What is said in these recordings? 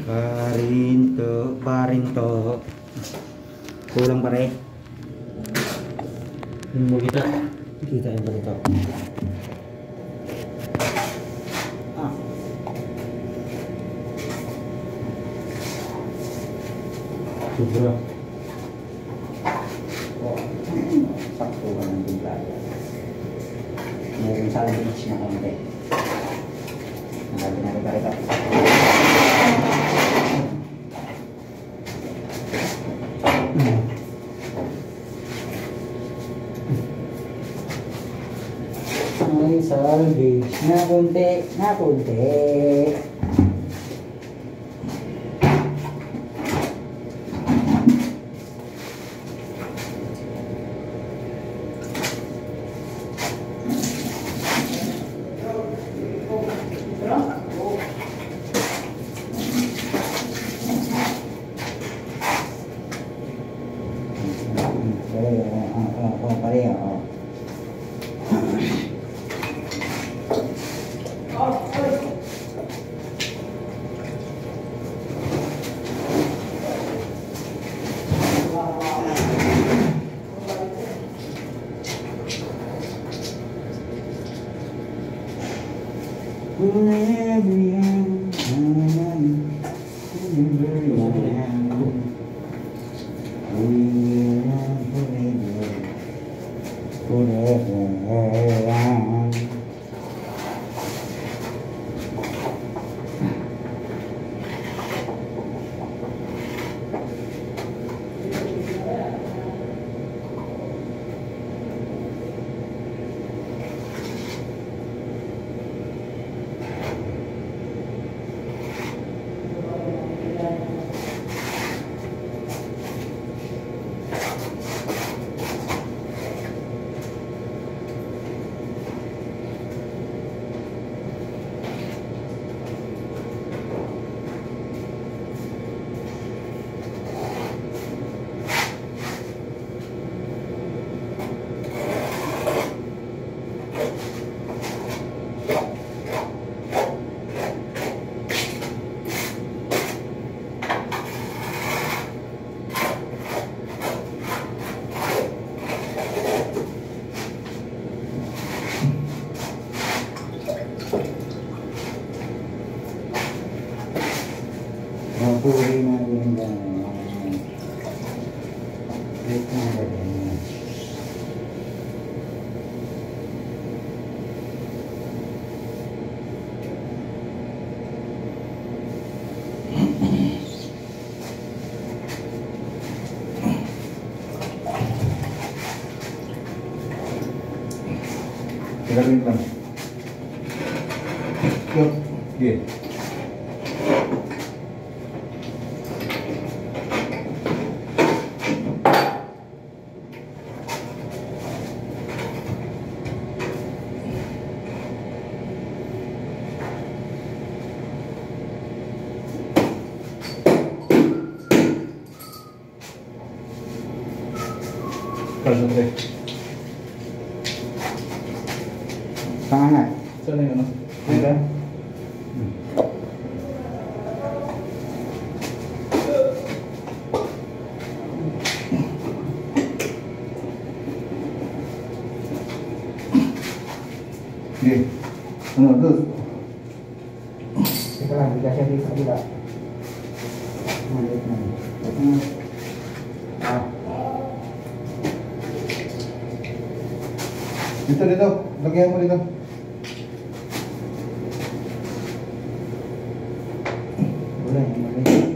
Paring to. Kulang pare. Ini kita yang berito. Sudah. Sakto ka ng timpla. Mayroon sa akin na konti. Nalagyan natin karita. May salvage na konti. Gagawin lang. Sige. Kalau deh. Pangangat. Sana yung ano? Ayan. Sige. Ano, terus? Teka lang, bigla siya dito sa kabila. Maliit na. Dito. Lagyan mo dito. Boleh.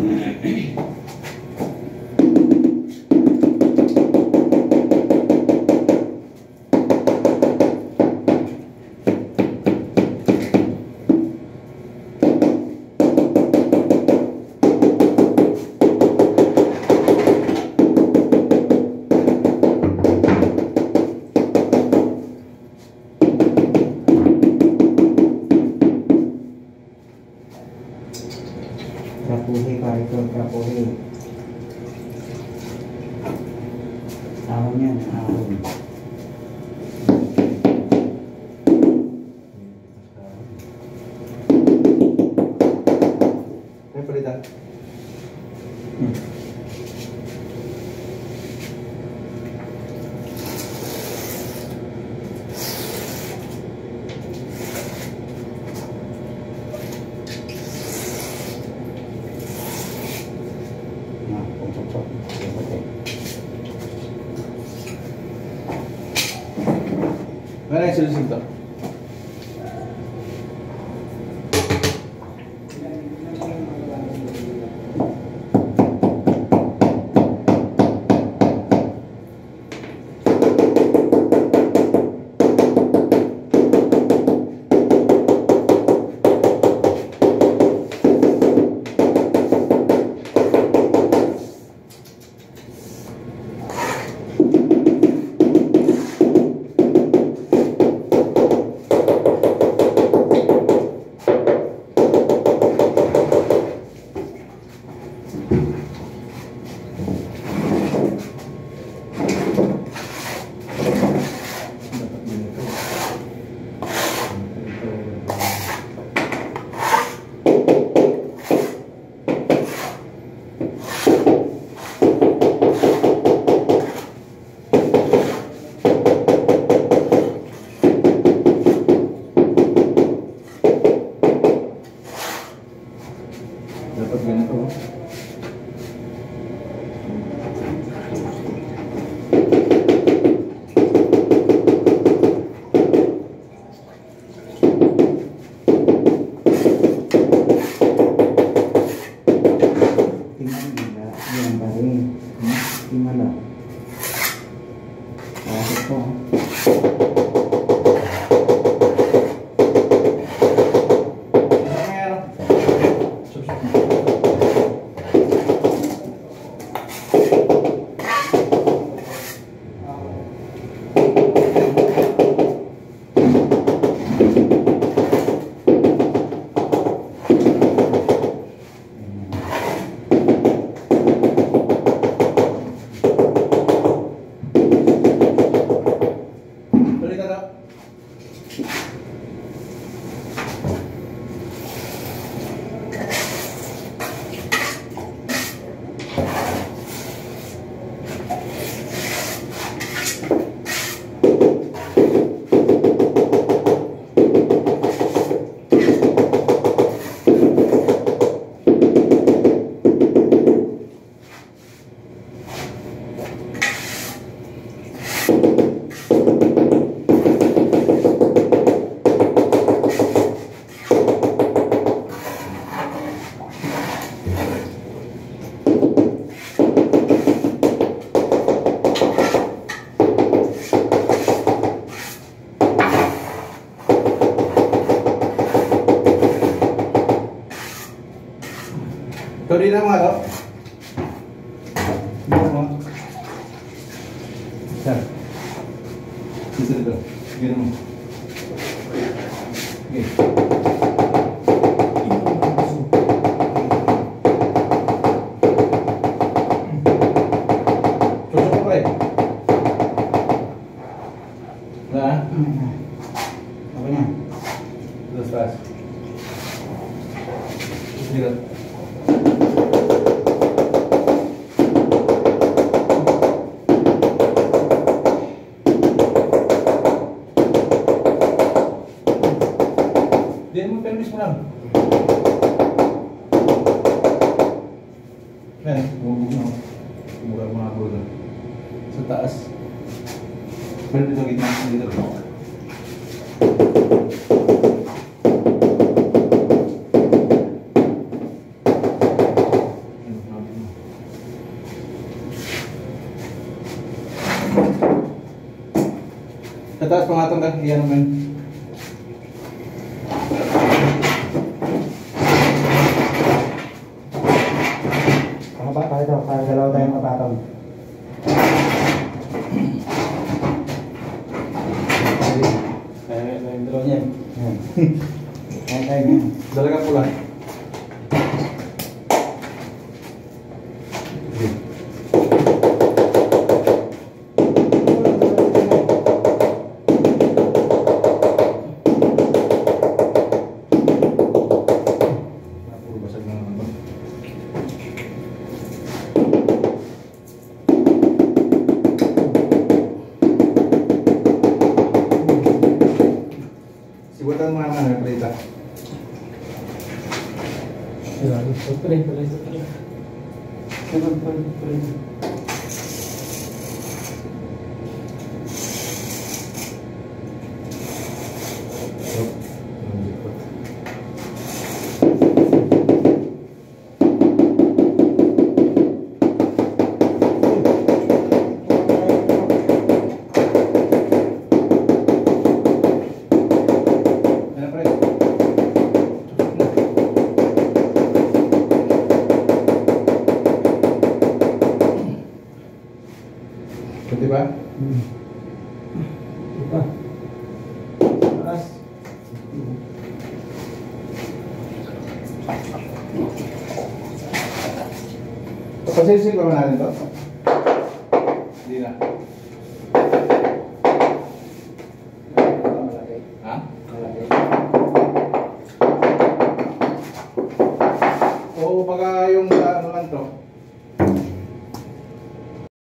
Rapuhi Pak, itu rapuhi. Tahunnya tahun. Ini pelitan. Nah, cocok. Mana yang sudah sentuh? Dapat ganito. Tinggal gila, yang baik. Gimana? Masuk po. Tuloy na mga to. Dito mo. Sir. Dito. Dito mo. Okay. Tusok ko pa eh. Nah. Apa na? Terus pas. Dito. Dia mau permis mo lang. Yan, mura mo ako doon. Sa taas. Pero dito gitna dito. Sa taas, pangatong ka. Iyan naman. Para dalawa tayong kapatong. Kaya yung dalawa niya. Yan. Kaya tayo nga. Dalaga pula. Sibutan mo naman ang prita. Diba? Diba? Taas. Pasisil pa ba natin to? Hindi na.